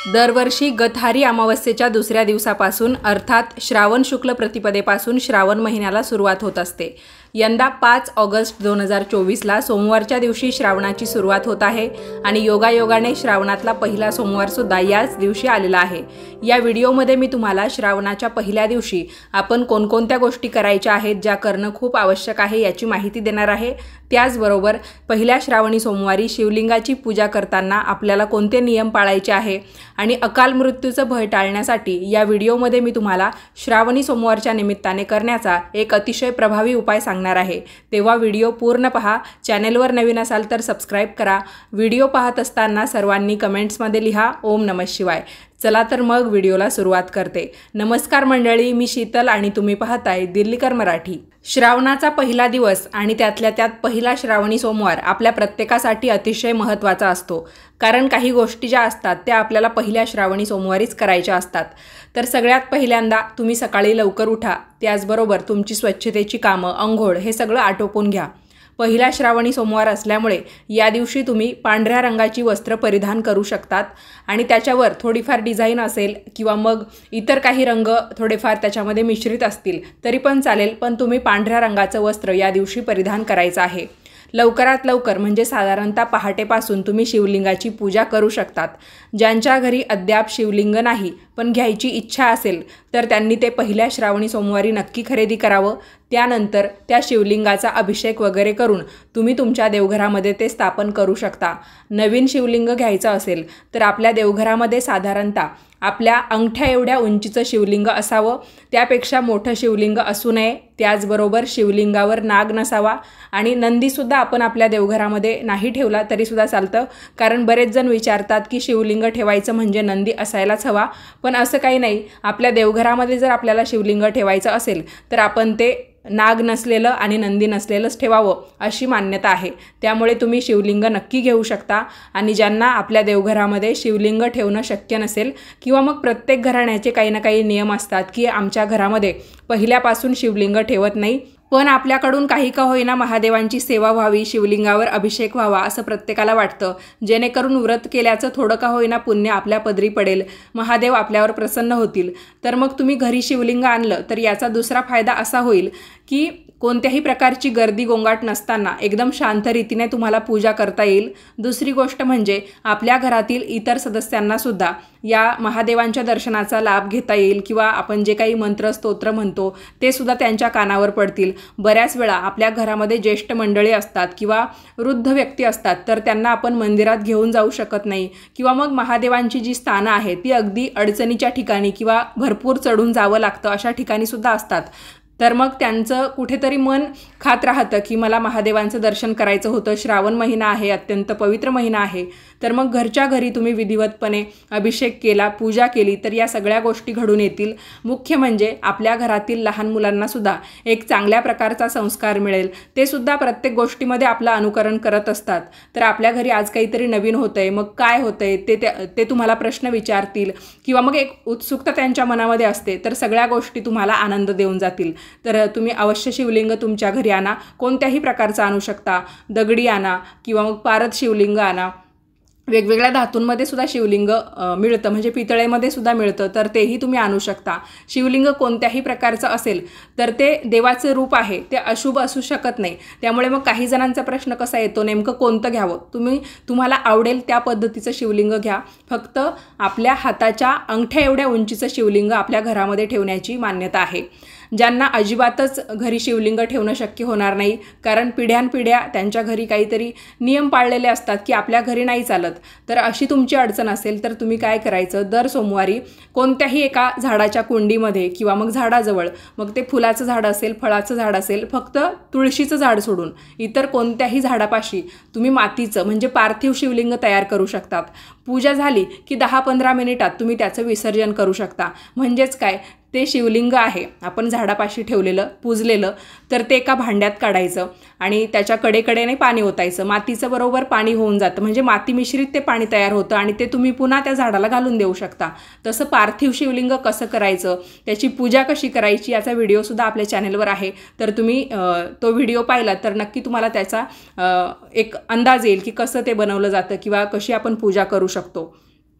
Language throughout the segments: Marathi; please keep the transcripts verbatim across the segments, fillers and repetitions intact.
दरवर्षी गतहारी अमावस्येच्या दुसऱ्या दिवसापासून अर्थात श्रावण शुक्ल प्रतिपदेपासून श्रावण महिन्याला सुरुवात होत असते। यंदा पाच ऑगस्ट दोन हजार चोवीसला सोमवारच्या दिवशी श्रावणाची सुरुवात होत आहे आणि योगायोगाने श्रावणातला पहिला सोमवार सुद्धा याच दिवशी आलेला आहे। या व्हिडिओमध्ये मी तुम्हाला श्रावणाच्या पहिल्या दिवशी आपण कोणकोणत्या गोष्टी करायच्या आहेत, ज्या करणं खूप आवश्यक आहे याची माहिती देणार आहे। त्याचबरोबर पहिल्या श्रावणी सोमवारी शिवलिंगाची पूजा करताना आपल्याला कोणते नियम पाळायचे आहे आणि अकाल मृत्यूचं भय टाळण्यासाठी या व्हिडिओमध्ये मी तुम्हाला श्रावणी सोमवारच्या निमित्ताने करण्याचा एक अतिशय प्रभावी उपाय सांगणार आहे। तेव्हा व्हिडिओ पूर्ण पहा। चॅनलवर नवीन असाल तर सबस्क्राइब करा। व्हिडिओ पाहत असताना सर्वांनी कमेंट्समध्ये लिहा ओम नमः शिवाय। चला तर मग व्हिडिओला सुरुवात करते। नमस्कार मंडळी, मी शीतल आणि तुम्ही पाहताय दिल्लीकर मराठी। श्रावणाचा पहिला दिवस आणि त्यातल्या त्यात पहिला श्रावणी सोमवार आपल्या प्रत्येकासाठी अतिशय महत्त्वाचा असतो, कारण काही गोष्टी ज्या असतात त्या आपल्याला पहिल्या श्रावणी सोमवारीच करायच्या असतात। तर सगळ्यात पहिल्यांदा तुम्ही सकाळी लवकर उठा, त्याचबरोबर तुमची स्वच्छतेची कामं, अंघोळ हे सगळं आटोपून घ्या। पहिला श्रावणी सोमवार असल्यामुळे या दिवशी तुम्ही पांढऱ्या रंगाची वस्त्र परिधान करू शकतात आणि त्याच्यावर थोडीफार डिझाईन असेल किंवा मग इतर काही रंग थोडेफार त्याच्यामध्ये मिश्रित असतील तरी पण चालेल, पण तुम्ही पांढऱ्या रंगाचं वस्त्र या दिवशी परिधान करायचं आहे। लवकरात लवकर म्हणजे साधारणतः पहाटेपासून तुम्ही शिवलिंगाची पूजा करू शकतात। ज्यांच्या घरी अद्याप शिवलिंग नाही पण घ्यायची इच्छा असेल तर त्यांनी ते पहिल्या श्रावणी सोमवारी नक्की खरेदी करावं। त्यानंतर त्या शिवलिंगाचा अभिषेक वगैरे करून तुम्ही तुमच्या देवघरामध्ये ते स्थापन करू शकता। नवीन शिवलिंग घ्यायचं असेल तर आपल्या देवघरामध्ये साधारणतः आपल्या अंगठ्या एवढ्या उंचीचं शिवलिंग असावं, त्यापेक्षा मोठं शिवलिंग असू नये। त्याचबरोबर शिवलिंगावर नाग नसावा आणि नंदीसुद्धा आपण आपल्या देवघरामध्ये नाही ठेवला तरीसुद्धा चालतं, कारण बरेच जण विचारतात की शिवलिंग ठेवायचं म्हणजे नंदी असायलाच हवा, पण असं काही नाही। आपल्या देवघरामध्ये जर आपल्याला शिवलिंग ठेवायचं असेल तर आपण ते नाग नसलेलं आणि नंदी नसलेलंच ठेवावं अशी मान्यता आहे। त्यामुळे तुम्ही शिवलिंग नक्की घेऊ शकता आणि ज्यांना आपल्या देवघरामध्ये शिवलिंग ठेवणं शक्य नसेल किंवा मग प्रत्येक घराण्याचे काही ना काही नियम असतात की आमच्या घरामध्ये पहिल्यापासून शिवलिंग ठेवत नाही, पण आपल्याकडून काही का होईना महादेवांची सेवा व्हावी, शिवलिंगावर अभिषेक व्हावा असं प्रत्येकाला वाटतं, जेणेकरून व्रत केल्याचं थोडं का होईना पुण्य आपल्या पदरी पडेल, महादेव आपल्यावर प्रसन्न होतील। तर मग तुम्ही घरी शिवलिंग आणलं तर याचा दुसरा फायदा असा होईल की कोणत्याही प्रकारची गर्दी गोंगाट नसताना एकदम शांत रीतीने तुम्हाला पूजा करता येईल। दुसरी गोष्ट म्हणजे आपल्या घरातील इतर सदस्यांना सुद्धा या महादेवांच्या दर्शनाचा लाभ घेता येईल किंवा आपण जे काही मंत्र स्तोत्र म्हणतो ते सुद्धा त्यांच्या कानावर पडतील। बऱ्याच वेळा आपल्या घरामध्ये ज्येष्ठ मंडळी असतात किंवा वृद्ध व्यक्ती असतात तर त्यांना आपण मंदिरात घेऊन जाऊ शकत नाही किंवा मग महादेवांची जी स्थानं आहेत ती अगदी अडचणीच्या ठिकाणी किंवा भरपूर चढून जावं लागतं अशा ठिकाणी सुद्धा असतात। तर मग त्यांचं कुठेतरी मन खात राहतं की मला महादेवांचं दर्शन करायचं होतं, श्रावण महिना आहे, अत्यंत पवित्र महिना आहे। तर मग घरच्या घरी तुम्ही विधिवतपणे अभिषेक केला, पूजा केली तर या सगळ्या गोष्टी घडून येतील। मुख्य म्हणजे आपल्या घरातील लहान मुलांना सुद्धा एक चांगल्या प्रकारचा संस्कार मिळेल। ते सुद्धा प्रत्येक गोष्टीमध्ये आपलं अनुकरण करत असतात। तर आपल्या घरी आज काहीतरी नवीन होतंय, मग काय होतंय ते ते तुम्हाला प्रश्न विचारतील किंवा मग एक उत्सुकता त्यांच्या मनामध्ये असते, तर सगळ्या गोष्टी तुम्हाला आनंद देऊन जातील। तर तुम्ही अवश्य शिवलिंग तुमच्या घरी आणा, कोणत्याही प्रकारचा आणू शकता, दगडी आणा किंवा मग पारद शिवलिंग आणा। वेगवेगळ्या धातूंमध्ये सुद्धा शिवलिंग मिळतं, म्हणजे पितळेमध्ये सुद्धा मिळतं, तर तेही तुम्ही आणू शकता। शिवलिंग कोणत्याही प्रकारचं असेल तर ते देवाचं रूप आहे, ते अशुभ असू शकत नाही। त्यामुळे मग काही जणांचा प्रश्न कसा येतो, नेमकं कोणतं घ्यावं? तुम्ही तुम्हाला आवडेल त्या पद्धतीचं शिवलिंग घ्या, फक्त आपल्या हाताच्या अंगठ्या एवढ्या उंचीचं शिवलिंग आपल्या घरामध्ये ठेवण्याची मान्यता आहे। ज्यांना अजिबातच घरी शिवलिंग ठेवणं शक्य होणार नाही, कारण पिढ्यानपिढ्या त्यांच्या घरी काहीतरी नियम पाळलेले असतात की आपल्या घरी नाही चालत, तर अशी तुमची अडचण असेल तर तुम्ही काय करायचं, दर सोमवारी कोणत्याही एका झाडाच्या कुंडीमध्ये किंवा मग झाडाजवळ, मग ते फुलाचं झाड असेल, फळाचं झाड असेल, फक्त तुळशीचं झाड सोडून इतर कोणत्याही झाडापाशी तुम्ही मातीचं म्हणजे पार्थिव शिवलिंग तयार करू शकतात। पूजा झाली की दहा पंधरा मिनिटात तुम्ही त्याचं विसर्जन करू शकता। म्हणजेच काय, ते शिवलिंग आहे आपण झाडापाशी ठेवलेलं पूजलेलं, तर ते एका भांड्यात काढायचं आणि त्याच्या कडेकडेने पाणी ओतायचं, मातीचं बरोबर पाणी होऊन जातं, म्हणजे माती मिश्रित ते पाणी तयार होतं आणि ते तुम्ही पुन्हा त्या झाडाला घालून देऊ शकता। तसं पार्थिव शिवलिंग कसं करायचं, त्याची पूजा कशी करायची याचा व्हिडिओसुद्धा आपल्या चॅनलवर आहे, तर तुम्ही तो व्हिडिओ पाहिला तर नक्की तुम्हाला त्याचा एक अंदाज येईल की कसं ते बनवलं जातं किंवा कशी आपण पूजा करू शकतो।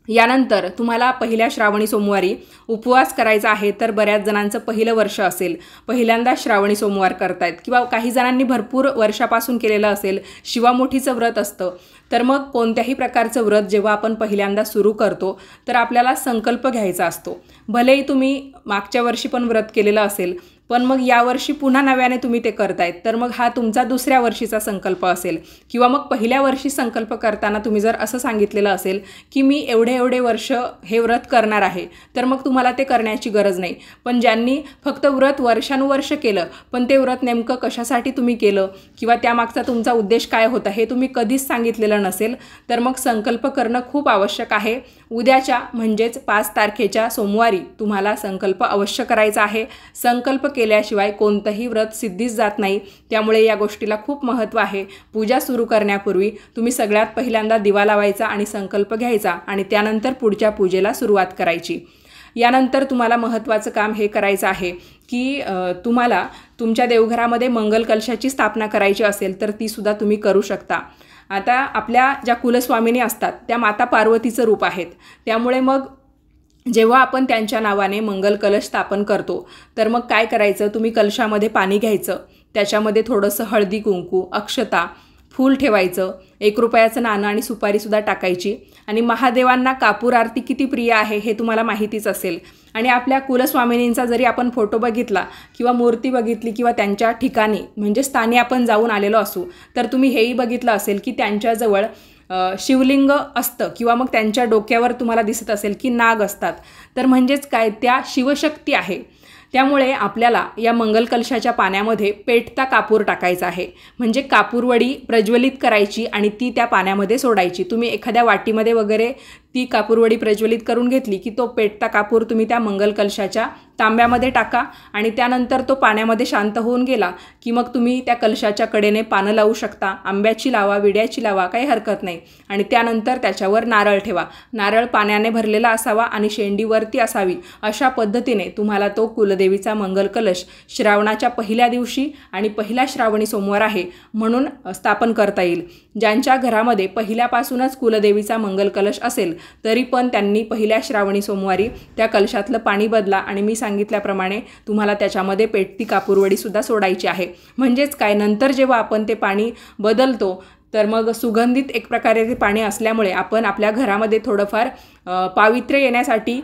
यानंतर तुम्हाला पहिल्या श्रावणी सोमवारी उपवास करायचा आहे। तर बऱ्याच जणांचं पहिलं वर्ष असेल, पहिल्यांदा श्रावणी सोमवार करतायत, किंवा काही जणांनी भरपूर वर्षापासून केलेलं असेल, शिवामोठीचं व्रत असतं। तर मग कोणत्याही प्रकारचं व्रत जेव्हा आपण पहिल्यांदा सुरू करतो तर आपल्याला संकल्प घ्यायचा असतो। भलेही तुम्ही मागच्या वर्षी पण व्रत केलेलं असेल, पण मग यावर्षी पुन्हा नव्याने तुम्ही ते करतायत, तर मग हा तुमचा दुसऱ्या वर्षीचा संकल्प असेल। किंवा मग पहिल्या वर्षी संकल्प करताना तुम्ही जर असं सांगितलेलं असेल की मी एवढे एवढे वर्ष हे व्रत करणार आहे, तर मग तुम्हाला ते करण्याची गरज नाही। पण ज्यांनी फक्त व्रत वर्षानुवर्ष केलं, पण ते व्रत नेमकं कशासाठी तुम्ही केलं किंवा त्यामागचा तुमचा उद्देश काय होता हे तुम्ही कधीच सांगितलेलं नसेल, तर मग संकल्प करणं खूप आवश्यक आहे। उद्याच्या म्हणजेच पाच तारखेच्या सोमवारी तुम्हाला संकल्प अवश्य करायचा आहे। संकल्प केल्याशिवाय कोणतंही व्रत सिद्धीस जात नाही, त्यामुळे या गोष्टीला खूप महत्त्व आहे। पूजा सुरू करण्यापूर्वी तुम्ही सगळ्यात पहिल्यांदा दिवा लावायचा आणि संकल्प घ्यायचा आणि त्यानंतर पुढच्या पूजेला सुरुवात करायची। यानंतर तुम्हाला महत्त्वाचं काम हे करायचं आहे की तुम्हाला तुमच्या देवघरामध्ये मंगल कलशाची स्थापना करायची असेल तर ती सुद्धा तुम्ही करू शकता। आता आपल्या ज्या कुलस्वामिनी असतात त्या माता पार्वतीचं रूप आहेत, त्यामुळे मग जेव्हा आपण त्यांच्या नावाने मंगल कलश स्थापन करतो तर मग काय करायचं, तुम्ही कलशामध्ये पाणी घ्यायचं, त्याच्यामध्ये थोडंसं हळदी कुंकू, अक्षता, फूल ठेवायचं, एक रुपयाचं नाणं आणि सुपारीसुद्धा टाकायची। आणि महादेवांना कापूर आरती किती प्रिय आहे हे तुम्हाला माहितीच असेल। आणि आपल्या कुलस्वामिनींचा जरी आपण फोटो बघितला किंवा मूर्ती बघितली किंवा त्यांच्या ठिकाणी म्हणजे स्थानी आपण जाऊन आलेलो असू, तर तुम्ही हेही बघितलं असेल की त्यांच्याजवळ शिवलिंग असतं किंवा मग त्यांच्या डोक्यावर तुम्हाला दिसत असेल की नाग असतात, तर म्हणजेच काय, त्या शिवशक्ती आहे। त्यामुळे आपल्याला या मंगल कलशाच्या पाण्यामध्ये पेटता कापूर टाकायचा आहे, म्हणजे कापूरवडी प्रज्वलित करायची आणि ती त्या पाण्यामध्ये सोडायची। तुम्ही एखाद्या वाटीमध्ये वगैरे ती कापूरवडी प्रज्वलित करून घेतली की तो पेटता कापूर तुम्ही त्या मंगल कलशाच्या तांब्यामध्ये टाका आणि त्यानंतर तो पाण्यामध्ये शांत होऊन गेला की मग तुम्ही त्या कलशाच्या कडेने पानं लावू शकता, आंब्याची लावा, विड्याची लावा, काही हरकत नाही। आणि त्यानंतर त्याच्यावर नारळ ठेवा, नारळ पाण्याने भरलेला असावा आणि शेंडी वरती असावी, अशा पद्धतीने तुम्हाला तो कुलदेवीचा मंगल कलश श्रावणाच्या पहिल्या दिवशी आणि पहिला श्रावणी सोमवार आहे म्हणून स्थापन करता येईल। ज्यांच्या घरामध्ये पहिल्यापासूनच कुलदेवीचा मंगल कलश असेल तरी पण त्यांनी पहिल्या श्रावणी सोमवारी त्या कलशातलं पाणी बदला आणि मी सांगितल्याप्रमाणे तुम्हाला त्याच्यामध्ये पेटती कापूरवडी सुद्धा सोडायची आहे। म्हणजेच काय, नंतर जेव्हा आपण ते पाणी बदलतो तर मग सुगंधित एक प्रकारे ते पाणी असल्यामुळे आपण आपल्या घरामध्ये थोडंफार पावित्र्य येण्यासाठी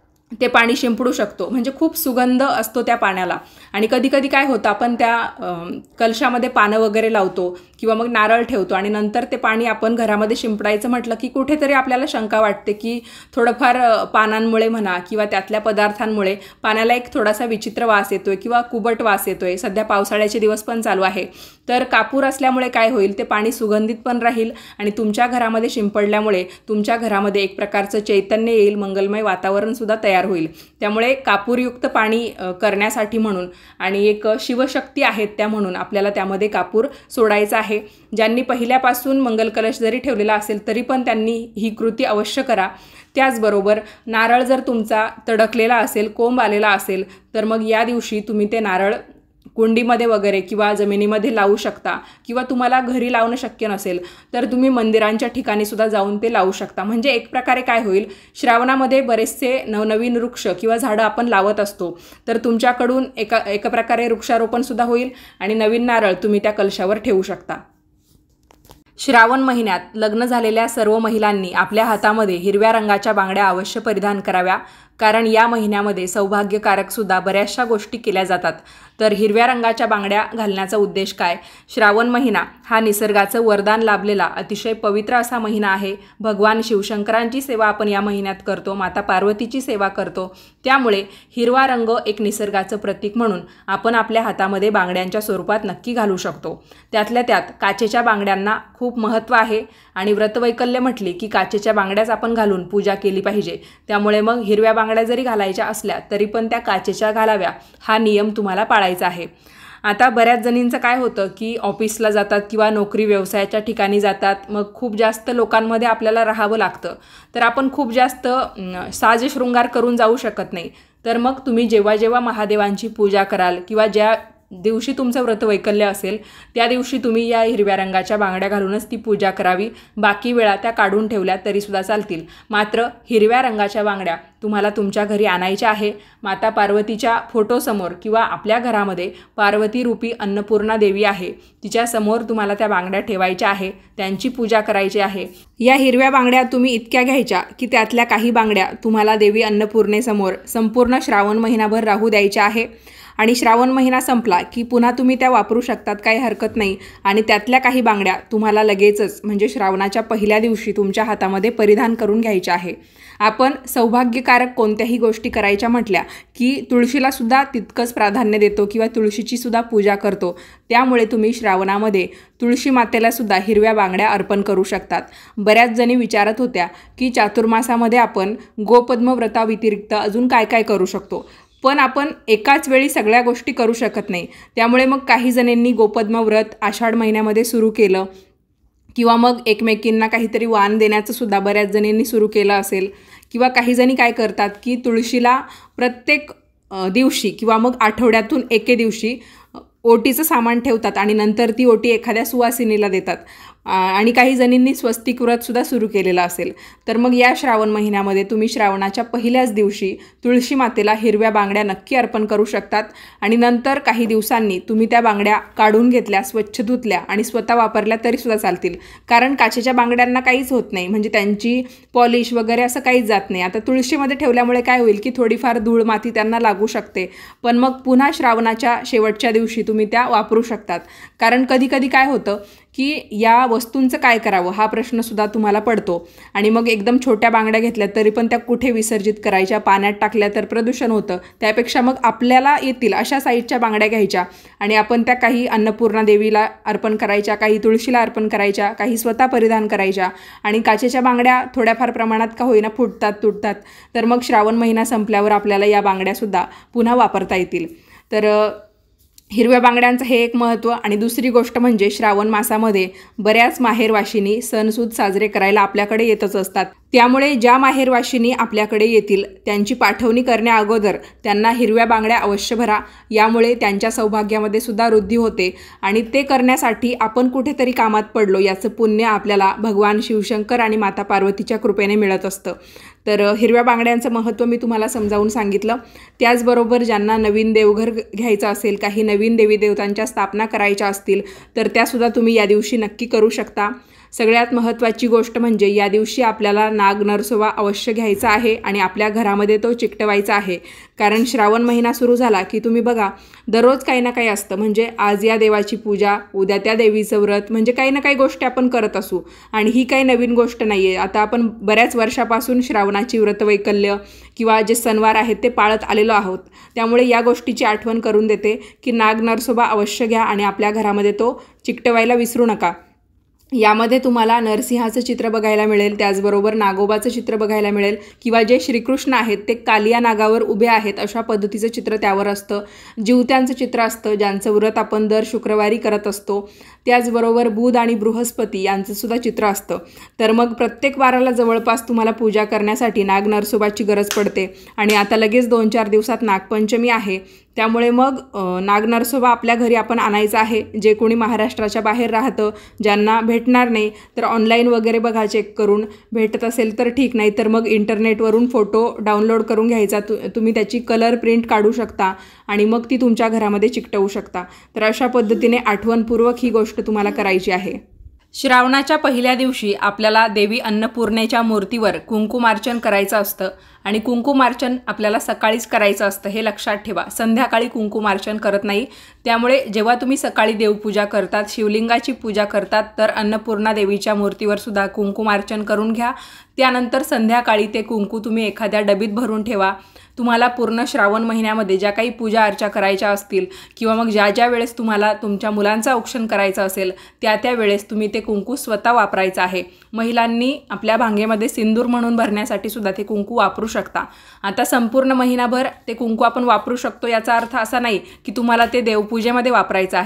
ते पाणी शिंपडू शकतो, म्हणजे खूप सुगंध असतो त्या पाण्याला। आणि कधी कधी काय होतं, आपण त्या कलशामध्ये पानं वगैरे लावतो किंवा मग नारळ ठेवतो आणि नंतर ते पाणी आपण घरामध्ये शिंपडायचं म्हटलं की कुठेतरी आपल्याला शंका वाटते की थोडंफार पानांमुळे म्हणा किंवा त्यातल्या पदार्थांमुळे पाण्याला एक थोडासा विचित्र वास येतोय किंवा कुबट वास येतोय। सध्या पावसाळ्याचे दिवस पण चालू आहे, तर कापूर असल्यामुळे काय होईल, ते पाणी सुगंधित पण राहील आणि तुमच्या घरामध्ये शिंपडल्यामुळे तुमच्या घरामध्ये एक प्रकारचं चैतन्य येईल, मंगलमय वातावरण सुद्धा तयार होईल। त्यामुळे कापूरयुक्त पाणी करण्यासाठी म्हणून आणि एक शिवशक्ती आहेत त्या म्हणून आपल्याला त्यामध्ये कापूर सोडायचा आहे। ज्यांनी पहिल्यापासून मंगल कलश जरी ठेवलेला असेल तरी पण त्यांनी ही कृती अवश्य करा। त्याचबरोबर नारळ जर तुमचा तडकलेला असेल, कोंब आलेला असेल, तर मग या दिवशी तुम्ही ते नारळ कुंडीमध्ये वगैरे किंवा जमिनीमध्ये लावू शकता किंवा तुम्हाला घरी लावणं शक्य नसेल तर तुम्ही मंदिरांच्या ठिकाणी सुद्धा जाऊन ते लावू शकता। म्हणजे एक प्रकारे काय होईल, श्रावणामध्ये बरेचसे नवनवीन वृक्ष किंवा झाडं आपण लावत असतो, तर तुमच्याकडून एका एका प्रकारे वृक्षारोपण सुद्धा होईल आणि नवीन नारळ तुम्ही त्या कलशावर ठेवू शकता। श्रावण महिन्यात लग्न झालेल्या सर्व महिलांनी आपल्या हातामध्ये हिरव्या रंगाच्या बांगड्या अवश्य परिधान कराव्या, कारण या महिन्यामध्ये सौभाग्यकारक सुद्धा बऱ्याचशा गोष्टी केल्या जातात। तर हिरव्या रंगाच्या बांगड्या घालण्याचा उद्देश काय, श्रावण महिना हा निसर्गाचं वरदान लाभलेला अतिशय पवित्र असा महिना आहे। भगवान शिवशंकरांची सेवा आपण या महिन्यात करतो, माता पार्वतीची सेवा करतो, त्यामुळे हिरवा रंग एक निसर्गाचं प्रतीक म्हणून आपण आपल्या हातामध्ये बांगड्यांच्या स्वरूपात नक्की घालू शकतो। त्यातल्या त्यात काचेच्या बांगड्यांना खूप महत्त्व आहे आणि व्रतवैकल्य म्हटली की काचेच्या बांगड्याच आपण घालून पूजा केली पाहिजे। त्यामुळे मग हिरव्या बांगड्या जरी घालायच्या असल्या तरी पण त्या काचेच्या घालाव्या, हा नियम तुम्हाला पाळायचा आहे। आता बऱ्याच जणींचं काय होतं की ऑफिसला जातात किंवा नोकरी व्यवसायाच्या ठिकाणी जातात, मग खूप जास्त लोकांमध्ये आपल्याला राहावं लागतं, तर आपण खूप जास्त साजशृंगार करून जाऊ शकत नाही। तर मग तुम्ही जेव्हा जेव्हा महादेवांची पूजा कराल किंवा ज्या दिवशी तुमचं व्रतवैकल्य असेल त्या दिवशी तुम्ही या हिरव्या रंगाच्या बांगड्या घालूनच ती पूजा करावी। बाकी वेळा त्या काढून ठेवल्या तरीसुद्धा चालतील, मात्र हिरव्या रंगाच्या बांगड्या तुम्हाला तुमच्या घरी आणायच्या आहे। माता पार्वतीच्या फोटोसमोर किंवा आपल्या घरामध्ये पार्वती रूपी अन्नपूर्णा देवी आहे, तिच्यासमोर तुम्हाला त्या बांगड्या ठेवायच्या आहे, त्यांची पूजा करायची आहे। या हिरव्या बांगड्या तुम्ही इतक्या घ्यायच्या की त्यातल्या काही बांगड्या तुम्हाला देवी अन्नपूर्णेसमोर संपूर्ण श्रावण महिनाभर राहू द्यायच्या आहे आणि श्रावण महिना संपला की पुन्हा तुम्ही त्या वापरू शकतात, काही हरकत नाही। आणि त्यातल्या काही बांगड्या तुम्हाला लगेचच म्हणजे श्रावणाच्या पहिल्या दिवशी तुमच्या हातामध्ये परिधान करून घ्यायच्या आहे। आपण सौभाग्यकारक कोणत्याही गोष्टी करायच्या म्हटल्या की तुळशीला सुद्धा तितकंच प्राधान्य देतो किंवा तुळशीची सुद्धा पूजा करतो, त्यामुळे तुम्ही श्रावणामध्ये तुळशी मातेला सुद्धा हिरव्या बांगड्या अर्पण करू शकतात। बऱ्याच जणी विचारत होत्या की चातुर्मासामध्ये आपण गोपद्म व्रताव्यतिरिक्त अजून काय काय करू शकतो, पण आपण एकाच वेळी सगळ्या गोष्टी करू शकत नाही। त्यामुळे मग काही जणांनी गोपद्म व्रत आषाढ महिन्यामध्ये सुरू केलं किंवा मग एकमेकींना काहीतरी वाण देण्याचं सुद्धा बऱ्याच जणींनी सुरू केलं असेल, किंवा काही जणी काय करतात की तुळशीला प्रत्येक दिवशी किंवा मग आठवड्यातून एके दिवशी ओटीचं सामान ठेवतात आणि नंतर ती ओटी एखाद्या सुवासिनीला देतात। आणि काही जणींनी स्वस्तिक व्रतसुद्धा सुरू केलेलं असेल। तर मग या श्रावण महिन्यामध्ये तुम्ही श्रावणाच्या पहिल्याच दिवशी तुळशी मातेला हिरव्या बांगड्या नक्की अर्पण करू शकतात आणि नंतर काही दिवसांनी तुम्ही त्या बांगड्या काढून घेतल्या, स्वच्छ धुतल्या आणि स्वतः वापरल्या तरीसुद्धा चालतील, कारण काचेच्या बांगड्यांना काहीच होत नाही, म्हणजे त्यांची पॉलिश वगैरे असं काहीच जात नाही। आता तुळशीमध्ये ठेवल्यामुळे काय होईल की थोडीफार धूळ माती त्यांना लागू शकते, पण मग पुन्हा श्रावणाच्या शेवटच्या दिवशी तुम्ही त्या वापरू शकतात। कारण कधी कधी काय होतं की या वस्तूंचं काय करावं हा प्रश्नसुद्धा तुम्हाला पडतो आणि मग एकदम छोट्या बांगड्या घेतल्या तरी पण त्या कुठे विसर्जित करायच्या, पाण्यात टाकल्या तर प्रदूषण होतं, त्यापेक्षा मग आपल्याला येतील अशा साईजच्या बांगड्या घ्यायच्या आणि आपण त्या काही अन्नपूर्णा देवीला अर्पण करायच्या, काही तुळशीला अर्पण करायच्या, काही स्वतः परिधान करायच्या। आणि काचेच्या बांगड्या थोड्याफार प्रमाणात का होईना फुटतात तुटतात, तर मग श्रावण महिना संपल्यावर आपल्याला या बांगड्यासुद्धा पुन्हा वापरता येतील। तर हिरव्या बांगड्यांचं हे एक महत्त्व। आणि दुसरी गोष्ट म्हणजे श्रावण मासामध्ये बऱ्याच माहेरवाशिनी सणसूद साजरे करायला आपल्याकडे येतच असतात, त्यामुळे ज्या माहेरवाशिनी आपल्याकडे येतील त्यांची पाठवणी करण्या अगोदर त्यांना हिरव्या बांगड्या अवश्य भरा, यामुळे त्यांच्या सौभाग्यामध्ये सुद्धा वृद्धी होते आणि ते करण्यासाठी आपण कुठेतरी कामात पडलो याचं पुण्य आपल्याला भगवान शिवशंकर आणि माता पार्वतीच्या कृपेने मिळत असतं। तर हिरव्या बांगड्यांचं महत्त्व मी तुम्हाला समजावून सांगितलं। त्याचबरोबर ज्यांना नवीन देवघर घ्यायचं असेल, काही नवीन देवी देवतांच्या स्थापना करायच्या असतील तर त्यासुद्धा तुम्ही या दिवशी नक्की करू शकता। सगळ्यात महत्त्वाची गोष्ट म्हणजे या दिवशी आपल्याला नाग नरसोबा अवश्य घ्यायचा आहे आणि आपल्या घरामध्ये तो चिकटवायचा आहे, कारण श्रावण महिना सुरू झाला की तुम्ही बघा दररोज काही ना काही असतं, म्हणजे आज या देवाची पूजा, उद्या त्या देवीचं व्रत, म्हणजे काही ना काही गोष्टी आपण करत असू आणि ही काही नवीन गोष्ट नाही आहे। आता आपण बऱ्याच वर्षापासून श्रावणाची व्रतवैकल्य किंवा जे सणवार आहेत ते पाळत आलेलो आहोत, त्यामुळे या गोष्टीची आठवण करून देते की नाग नरसोबा अवश्य घ्या आणि आपल्या घरामध्ये तो चिकटवायला विसरू नका। यामध्ये तुम्हाला नरसिंहाचं चित्र बघायला मिळेल, त्याचबरोबर नागोबाचं चित्र बघायला मिळेल किंवा जे श्रीकृष्ण आहेत ते कालिया नागावर उभे आहेत अशा पद्धतीचं चित्र त्यावर असतं। जिवत्यांचं चित्र असतं ज्यांचं व्रत आपण दर शुक्रवारी करत असतो, त्याचबरोबर बुध आणि बृहस्पती यांचं सुद्धा चित्र असतं। तर मग प्रत्येक वाराला जवळपास तुम्हाला पूजा करण्यासाठी नाग नरसोबाची गरज पडते आणि आता लगेच दोन चार दिवसात नागपंचमी आहे, त्यामुळे मग नाग नरसोबा आपल्या घरी आपण आणायचा आहे। जे कोणी महाराष्ट्राच्या बाहेर राहतं, ज्यांना भेटणार नाही तर ऑनलाईन वगैरे बघा चेक करून, भेटत असेल तर ठीक, नाही तर मग इंटरनेटवरून फोटो डाउनलोड करून घ्यायचा, तु तुम्ही त्याची कलर प्रिंट काढू शकता आणि मग ती तुमच्या घरामध्ये चिकटवू शकता। तर अशा पद्धतीने आठवणपूर्वक ही गोष्ट तुम्हाला करायची आहे। श्रावणाच्या पहिल्या दिवशी आपल्याला देवी अन्नपूर्णेच्या मूर्तीवर कुंकुमार्चन करायचं असतं आणि कुंकुमार्चन आपल्याला सकाळीच करायचं असतं, हे लक्षात ठेवा। संध्याकाळी कुंकुमार्चन करत नाही, त्यामुळे जेव्हा तुम्ही सकाळी देवपूजा करतात, शिवलिंगाची पूजा करतात, तर अन्नपूर्णा देवीच्या मूर्तीवर सुद्धा कुंकुमार्चन करून घ्या। त्यानंतर संध्याकाळी ते कुंकू तुम्ही एखाद्या डबीत भरून ठेवा। तुम्हाला पूर्ण श्रावण महिन्यामध्ये ज्या काही पूजा अर्चा करायच्या असतील किंवा मग ज्या ज्या वेळेस तुम्हाला तुमच्या मुलांचं औक्षण करायचं असेल त्या त्या वेळेस तुम्ही ते कुंकू स्वतः वापरायचं आहे। महिलांनी आपल्या भांगेमध्ये सिंदूर म्हणून भरण्यासाठी सुद्धा ते कुंकू वापरू शकता। आता संपूर्ण महिनाभर ते कुंकू आपण वापरू शकतो याचा अर्थ असा नाही की तुम्हाला ते देवपूजेमध्ये वापरायचं आहे।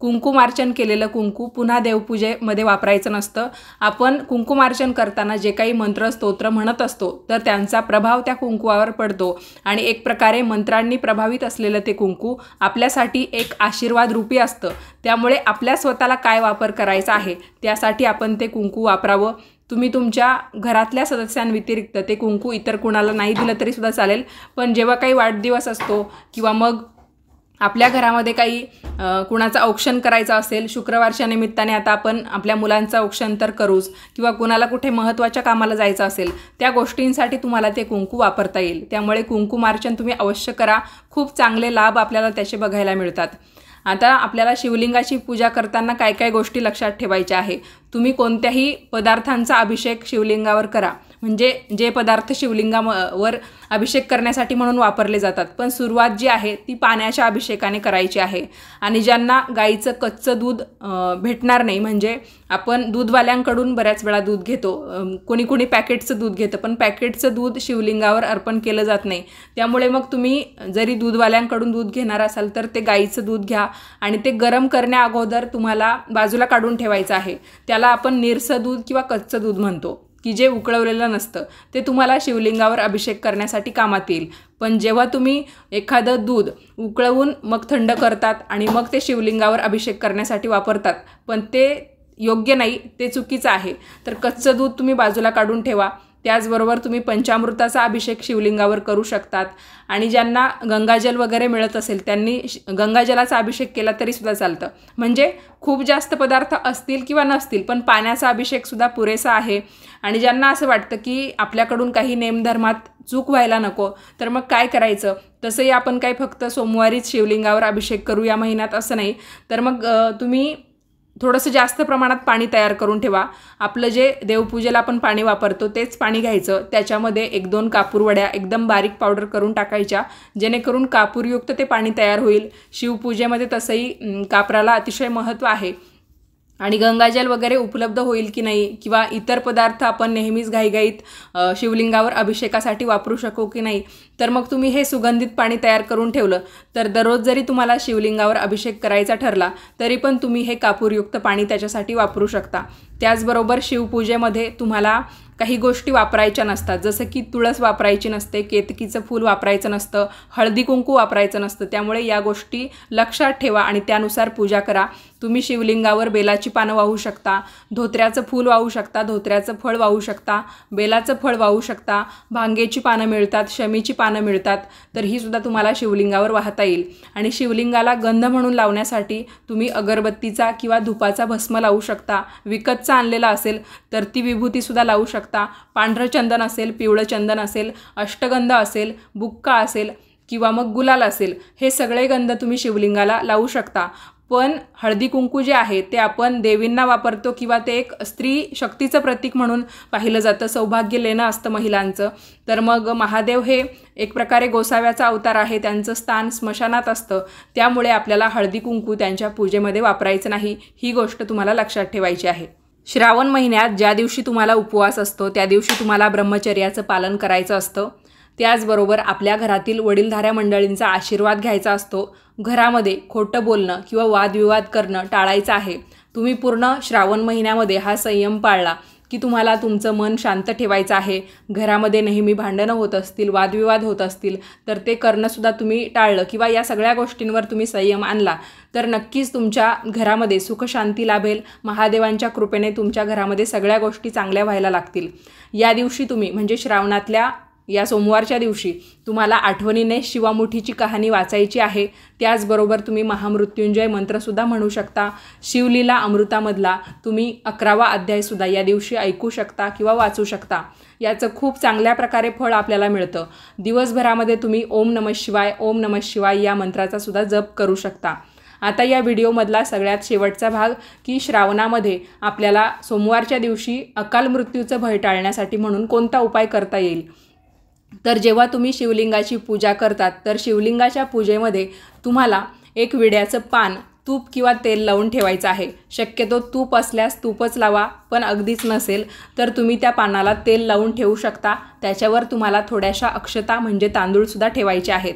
कुंकुमार्चन केलेलं कुंकू पुन्हा देवपूजेमध्ये वापरायचं नसतं। आपण कुंकुमार्चन करताना जे काही मंत्र स्तोत्र म्हणत असतो तर त्यांचा प्रभाव त्या कुंकुवावर पडतो आणि एक प्रकारे मंत्रांनी प्रभावित असलेलं ते कुंकू आपल्यासाठी एक आशीर्वाद रूपी असतं। त्यामुळे आपल्या स्वतःला काय वापर करायचा आहे त्यासाठी आपण ते कुंकू वापरावं। तुम्ही तुमच्या घरातल्या सदस्यांव्यतिरिक्त ते कुंकू इतर कुणाला नाही दिलं तरी सुद्धा चालेल, पण जेव्हा काही वाढदिवस असतो किंवा मग आपल्या घरामध्ये काही कुणाचं औक्षण करायचं असेल, शुक्रवारच्या निमित्ताने आता आपण आपल्या मुलांचं औक्षण तर करूच, किंवा कुणाला कुठे महत्त्वाच्या कामाला जायचं असेल त्या गोष्टींसाठी तुम्हाला ते कुंकू वापरता येईल। त्यामुळे कुंकुमार्चन तुम्ही अवश्य करा, खूप चांगले लाभ आपल्याला त्याचे बघायला मिळतात। आता आपल्याला शिवलिंगाची पूजा करताना काय काय गोष्टी लक्षात ठेवायच्या आहे। तुम्ही कोणत्याही पदार्थांचा अभिषेक शिवलिंगावर करा, म्हणजे जे पदार्थ शिवलिंगावर अभिषेक करण्यासाठी म्हणून वापरले जातात, पण सुरुवात जी आहे ती पाण्याच्या अभिषेकाने करायची आहे। आणि ज्यांना गाईचं कच्चं दूध भेटणार नाही, म्हणजे आपण दूधवाल्यांकडून बऱ्याच वेळा दूध घेतो, कोणी कोणी पॅकेटचं दूध घेतं, पण पॅकेटचं दूध शिवलिंगावर अर्पण केलं जात नाही। त्यामुळे मग तुम्ही जरी दूधवाल्यांकडून दूध घेणार असाल तर ते गाईचं दूध घ्या आणि ते गरम करण्या अगोदर तुम्हाला बाजूला काढून ठेवायचं आहे। त्याला आपण निरसं दूध किंवा कच्चं दूध म्हणतो, की जे उकळवलेलं नसतं, ते तुम्हाला शिवलिंगावर अभिषेक करण्यासाठी कामात येईल। पण जेव्हा तुम्ही एखादं दूध उकळवून मग थंड करतात आणि मग ते शिवलिंगावर अभिषेक करण्यासाठी वापरतात, पण ते योग्य नाही, ते चुकीचं आहे। तर कच्चं दूध तुम्ही बाजूला काढून ठेवा। त्याचबरोबर तुम्ही पंचामृताचा अभिषेक शिवलिंगावर करू शकतात आणि ज्यांना गंगाजल वगैरे मिळत असेल त्यांनी गंगाजलाचा अभिषेक केला तरी सुद्धा चालतं। म्हणजे खूप जास्त पदार्थ असतील किंवा नसतील, पण पाण्याचा अभिषेक सुद्धा पुरेसा आहे। आणि ज्यांना असं वाटतं की आपल्याकडून काही नेमधर्मात चूक व्हायला नको, तर मग काय करायचं, तसंही आपण काय फक्त सोमवारीच शिवलिंगावर अभिषेक करू या महिन्यात असं नाही, तर मग तुम्ही थोडंसं जास्त प्रमाणात पाणी तयार करून ठेवा। आपलं जे देवपूजेला आपण पाणी वापरतो तेच पाणी घ्यायचं, त्याच्यामध्ये एक दोन कापूरवड्या एकदम बारीक पावडर करून टाकायच्या, जेणेकरून कापूरयुक्त ते पाणी तयार होईल। शिवपूजेमध्ये तसंही कापराला अतिशय महत्त्व आहे। आणि गंगाजल वगैरे उपलब्ध होईल की नाही, किंवा इतर पदार्थ आपण नेहमीच घाईघाईत शिवलिंगावर अभिषेकासाठी वापरू शकू की नाही, तर मग तुम्ही हे सुगंधित पाणी तयार करून ठेवलं तर दररोज जरी तुम्हाला शिवलिंगावर अभिषेक करायचा ठरला तरी पण तुम्ही हे कापूरयुक्त पाणी त्याच्यासाठी वापरू शकता। त्याचबरोबर शिवपूजेमध्ये तुम्हाला काही गोष्टी वापरायच्या नसतात, जसं की तुळस वापरायची नसते, केतकीचं फूल वापरायचं नसतं, हळदी कुंकू वापरायचं नसतं। त्यामुळे या गोष्टी लक्षात ठेवा आणि त्यानुसार पूजा करा। तुम्ही शिवलिंगावर बेलाची पानं वाहू शकता, धोत्र्याचं फूल वाहू शकता, धोत्र्याचं फळ वाहू शकता, बेलाचं फळ वाहू शकता, भांगेची पानं मिळतात, शमीची पानं मिळतात, तर ही सुद्धा तुम्हाला शिवलिंगावर वाहता येईल। आणि शिवलिंगाला गंध म्हणून लावण्यासाठी तुम्ही अगरबत्तीचा किंवा धुपाचा भस्म लावू शकता। विकतचा आणलेला असेल तर ती विभूतीसुद्धा लावू शकता। पांढरं चंदन असेल, पिवळं चंदन असेल, अष्टगंध असेल, बुक्का असेल किंवा मग गुलाल असेल, हे सगळे गंध तुम्ही शिवलिंगाला लावू शकता। पण हळदी कुंकू जे आहे ते आपण देवींना वापरतो किंवा ते एक स्त्री शक्तीचं प्रतीक म्हणून पाहिलं जातं, सौभाग्य लेणं असतं महिलांचं। तर मग महादेव हे एक प्रकारे गोसाव्याचा अवतार आहे, त्यांचं स्थान स्मशानात असतं, त्यामुळे आपल्याला हळदी कुंकू त्यांच्या पूजेमध्ये वापरायचं नाही, ही गोष्ट तुम्हाला लक्षात ठेवायची आहे। श्रावण महिन्यात ज्या दिवशी तुम्हाला उपवास असतो त्या दिवशी तुम्हाला ब्रह्मचर्याचं पालन करायचं असतं। त्याचबरोबर आपल्या घरातील वडीलधाऱ्या मंडळींचा आशीर्वाद घ्यायचा असतो। घरामध्ये खोटं बोलणं किंवा वादविवाद करणं टाळायचं आहे। तुम्ही पूर्ण श्रावण महिन्यामध्ये हा संयम पाळला की तुम्हाला तुमचं मन शांत ठेवायचं आहे। घरामध्ये नेहमी भांडणं होत असतील, वादविवाद होत असतील तर ते करणंसुद्धा तुम्ही टाळलं किंवा या सगळ्या गोष्टींवर तुम्ही संयम आणला तर नक्कीच तुमच्या घरामध्ये सुखशांती लाभेल। महादेवांच्या कृपेने तुमच्या घरामध्ये सगळ्या गोष्टी चांगल्या व्हायला लागतील। या दिवशी तुम्ही म्हणजे श्रावणातल्या या सोमवारच्या दिवशी तुम्हाला आठवणीने शिवामुठीची कहाणी वाचायची आहे। त्याचबरोबर तुम्ही महामृत्युंजय मंत्रसुद्धा म्हणू शकता। शिवलीला अमृतामधला तुम्ही अकरावा अध्यायसुद्धा या दिवशी ऐकू शकता किंवा वाचू शकता। याचं खूप चांगल्या प्रकारे फळ आपल्याला मिळतं। दिवसभरामध्ये तुम्ही ओम नमः शिवाय ओम नमः शिवाय या मंत्राचा सुद्धा जप करू शकता। आता या व्हिडिओमधला सगळ्यात शेवटचा भाग की श्रावणामध्ये आपल्याला सोमवारच्या दिवशी अकाल मृत्यूचं भय टाळण्यासाठी म्हणून कोणता उपाय करता येईल। तर जेव्हा तुम्ही शिवलिंगाची पूजा करतात तर शिवलिंगाच्या पूजेमध्ये तुम्हाला एक विड्याचं पान तूप किंवा तेल लावून ठेवायचं आहे। शक्यतो तूप असल्यास तूपच लावा, पण अगदीच नसेल तर तुम्ही त्या पानाला तेल लावून ठेवू शकता। त्याच्यावर तुम्हाला थोड्याशा अक्षता म्हणजे तांदूळसुद्धा ठेवायचे आहेत।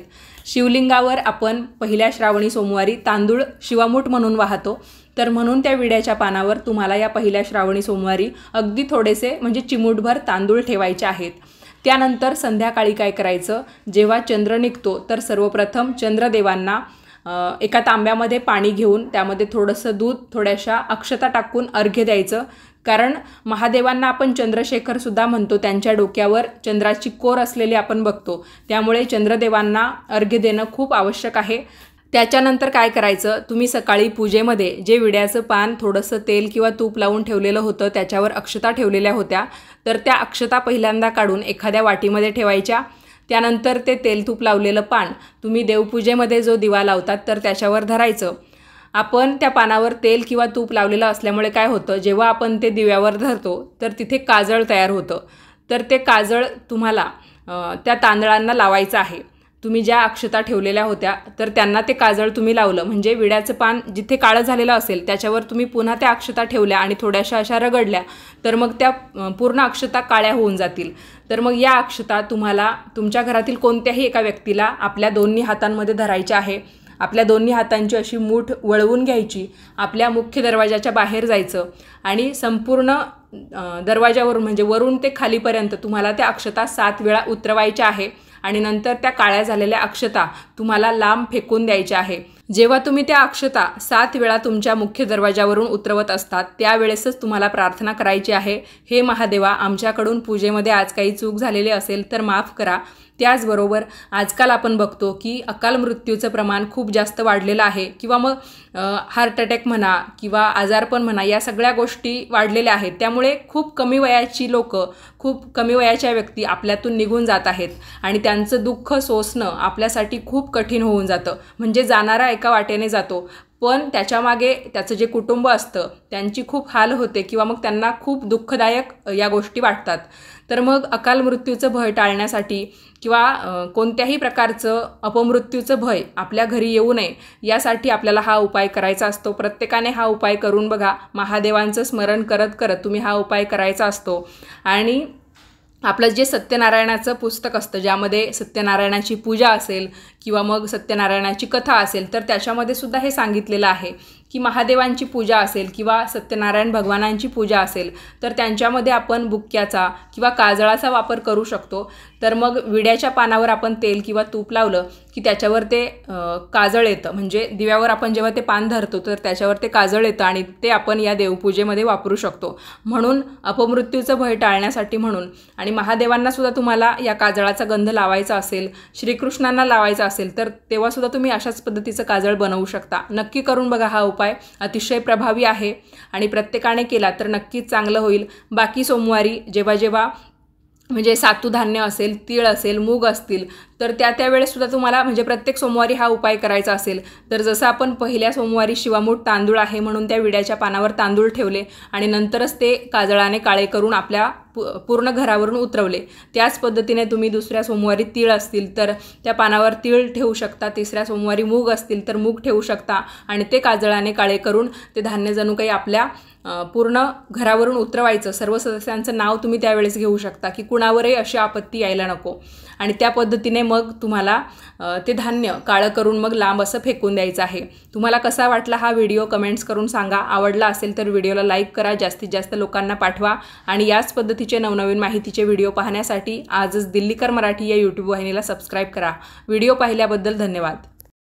शिवलिंगावर आपण पहिल्या श्रावणी सोमवारी तांदूळ शिवामूठ म्हणून वाहतो, तर म्हणून त्या विड्याच्या पानावर तुम्हाला या पहिल्या श्रावणी सोमवारी अगदी थोडेसे म्हणजे चिमूटभर तांदूळ ठेवायचे आहेत। त्यानंतर संध्याकाळी काय करायचं, जेव्हा चंद्र निघतो तर सर्वप्रथम चंद्रदेवांना एका तांब्यामध्ये पाणी घेऊन त्यामध्ये थोडंसं दूध, थोड्याशा अक्षता टाकून अर्घ्य द्यायचं। कारण महादेवांना आपण चंद्रशेखर सुद्धा म्हणतो, त्यांच्या डोक्यावर चंद्राची कोर असलेली आपण बघतो, त्यामुळे चंद्रदेवांना अर्घ्य देणं खूप आवश्यक आहे। त्याच्यानंतर काय करायचं, तुम्ही सकाळी पूजेमध्ये जे विड्याचं पान थोडंसं तेल किंवा तूप लावून ठेवलेलं होतं त्याच्यावर अक्षता ठेवलेल्या होत्या, तर त्या अक्षता पहिल्यांदा काढून एखाद्या वाटीमध्ये ठेवायच्या। त्यानंतर ते तेल तूप लावलेलं पान तुम्ही देवपूजेमध्ये जो दिवा लावतात तर त्याच्यावर धरायचं। आपण त्या पानावर तेल किंवा तूप लावलेलं असल्यामुळे काय होतं, जेव्हा आपण ते दिव्यावर धरतो तर तिथे काजळ तयार होतं, तर ते काजळ तुम्हाला त्या तांदळांना लावायचं आहे। तुम्ही ज्या अक्षता ठेवलेल्या होत्या तर त्यांना ते काजळ तुम्ही लावलं म्हणजे विड्याचं पान जिथे काळं झालेलं असेल त्याच्यावर तुम्ही पुन्हा त्या अक्षता ठेवल्या आणि थोड्याशा अशा रगडल्या तर मग त्या पूर्ण अक्षता काळ्या होऊन जातील। तर मग या अक्षता तुम्हाला तुमच्या घरातील कोणत्याही एका व्यक्तीला आपल्या दोन्ही हातांमध्ये धरायच्या आहे। आपल्या दोन्ही हातांची अशी मूठ वळवून घ्यायची, आपल्या मुख्य दरवाजाच्या बाहेर जायचं आणि संपूर्ण दरवाजावरून म्हणजे वरून ते खालीपर्यंत तुम्हाला त्या अक्षता सात वेळा उतरवायच्या आहे आणि नंतर त्या काळ्या झालेल्या अक्षता तुम्हाला लांब फेकून द्यायच्या आहे। जेव्हा तुम्ही त्या अक्षता सात वेळा तुमच्या मुख्य दरवाजावरून उतरवत असतात त्यावेळेसच तुम्हाला प्रार्थना करायची आहे, हे महादेवा, आमच्याकडून पूजेमध्ये आज काही चूक झालेली असेल तर माफ करा। त्याचबरोबर आजकाल आपण बघतो की अकाल मृत्यूचं प्रमाण खूप जास्त वाढलेलं आहे किंवा मग हार्ट अटॅक म्हणा किंवा आजारपण म्हणा, या सगळ्या गोष्टी वाढलेल्या आहेत। त्यामुळे खूप कमी वयाची लोकं, खूप कमी वयाच्या व्यक्ती आपल्यातून निघून जात आहेत आणि त्यांचं दुःख सोसणं आपल्यासाठी खूप कठीण होऊन जातं। म्हणजे जाणारा एका वाटेने जातो पण त्याच्यामागे त्याचं जे कुटुंब असतं त्यांची खूप हाल होते किंवा मग त्यांना खूप दुःखदायक या गोष्टी वाटतात। तर मग अकाल मृत्यूचं भय टाळण्यासाठी किंवा कोणत्याही प्रकारचं अपमृत्यूचं भय आपल्या घरी येऊ नये यासाठी आपल्याला हा उपाय करायचा असतो। प्रत्येकाने हा उपाय करून बघा, महादेवांचं स्मरण करत करत तुम्ही हा उपाय करायचा असतो। आणि आपलं जे सत्यनारायणाचं पुस्तक असतं ज्यामध्ये सत्यनारायणाची पूजा असेल किंवा मग सत्यनारायणाची कथा असेल तर त्याच्यामध्ये सुद्धा हे सांगितलेलं आहे की महादेवांची पूजा असेल किंवा सत्यनारायण भगवानांची पूजा असेल तर त्यांच्यामध्ये आपण बुक्क्याचा किंवा काजळाचा वापर करू शकतो। तर मग विड्याच्या पानावर आपण तेल किंवा तूप लावलं की त्याच्यावर ते काजळ येतं, म्हणजे दिव्यावर आपण जेव्हा ते पान धरतो तर त्याच्यावर ते काजळ येतं आणि ते आपण या देवपूजेमध्ये वापरू शकतो। म्हणून अपमृत्यूचं भय टाळण्यासाठी म्हणून आणि महादेवांना सुद्धा तुम्हाला या काजळाचा गंध लावायचा असेल, श्रीकृष्णांना लावायचा असेल तर तेव्हा सुद्धा तुम्ही अशाच पद्धतीचं काजळ बनवू शकता। नक्की करून बघा, हा उपाय अतिशय प्रभावी आहे आणि प्रत्येकाने केला तर नक्कीच चांगलं होईल। बाकी सोमवारी जेव्हा जेव्हा म्हणजे सातू धान्य असेल, तीळ असेल, मूग असतील तर त्या त्यावेळेस सुद्धा तुम्हाला म्हणजे प्रत्येक सोमवारी हा उपाय करायचा असेल तर जसं आपण पहिल्या सोमवारी शिवामूठ तांदूळ आहे म्हणून त्या विड्याच्या पानावर तांदूळ ठेवले आणि नंतरच ते काजळाने काळे करून आपल्या पूर्ण घरावरून उतरवले, त्याच पद्धतीने तुम्ही दुसऱ्या सोमवारी तीळ असतील तर त्या पानावर तीळ ठेवू शकता, तिसऱ्या सोमवारी मूग असतील तर मूग ठेवू शकता आणि ते काजळाने काळे करून ते धान्य जणू काही आपल्या पूर्ण घरावरून उतरवायचं। सर्व सदस्यांचं नाव तुम्ही त्यावेळेस घेऊ शकता की कुणावरही अशी आपत्ती यायला नको आणि त्या पद्धतीने मग तुम्हाला ते धान्य काळं करून मग लांब असं फेकून द्यायचं आहे। तुम्हाला कसा वाटला हा व्हिडिओ कमेंट्स करून सांगा। आवडला असेल तर व्हिडिओला लाईक करा, जास्तीत जास्त लोकांना पाठवा आणि याच पद्धतीचे नवनवीन माहितीचे व्हिडिओ पाहण्यासाठी आजच दिल्लीकर मराठी या यूट्यूब वाहिनीला सबस्क्राईब करा। व्हिडिओ पाहिल्याबद्दल धन्यवाद।